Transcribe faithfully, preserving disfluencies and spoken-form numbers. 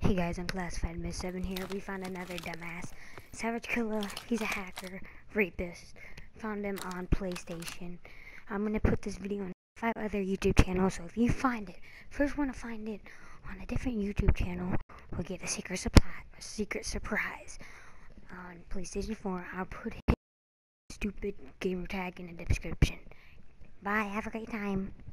Hey guys, I'm Class five Miss seven here. We found another dumbass. SAVAGExKILLAZ, he's a hacker, rapist. Found him on PlayStation. I'm gonna put this video on five other YouTube channels, so if you find it, first one to find it on a different YouTube channel will get a secret supply, a secret surprise on PlayStation four. I'll put his stupid gamer tag in the description. Bye, have a great time.